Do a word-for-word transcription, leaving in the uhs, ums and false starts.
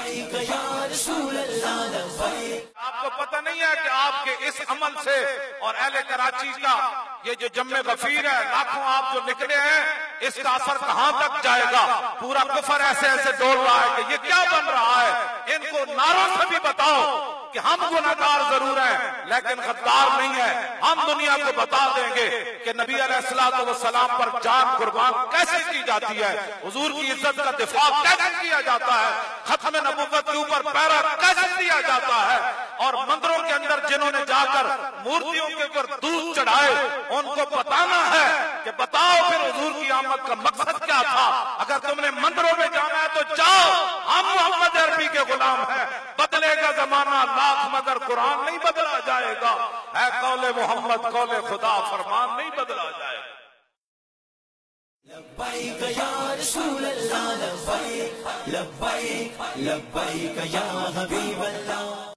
آپ کو پتہ نہیں ہے کہ آپ کے اس عمل سے اور اہل کراچی کا یہ جو جم غفیر ہے، لاکھوں آپ جو نکلے ہیں، اس کا اثر کہاں تک جائے گا؟ پورا کفر ایسے ایسے ڈول رہا ہے کہ یہ کیا بن رہا ہے؟ ان کو نعروں سے بھی بتاؤ کہ ہم گناہگار ضرور ہیں لیکن غدار نہیں ہے۔ ہم دنیا کو بتا دیں گے کہ نبی علیہ الصلوۃ والسلام پر جان قربان کیسے کی جاتی ہے، حضور کی عزت کا دفاع کیسے کیا جاتا ہے، ختم نبوت کے اوپر پیرا کیسے دیا جاتا ہے، اور مندروں کے اندر جنہوں نے جا کر مورتیوں کے اوپر دودھ چڑھائے ان کو بتانا ہے کہ بتاؤ پھر حضور کی آمد کا مقصد کیا تھا۔ اگر تم نے مندروں میں جانا ہے تو جاؤ، ہم محمد عربی کے غلام ہیں۔ بدلے گا زمانہ لاکھ مگر قرآن نہیں بدلا جائے گا، اے قول محمد قول خدا فرمان نہیں بدلا جائے گا۔ لبیک یا رسول اللہ، لبیک لبیک لبیک یا حبیب اللہ۔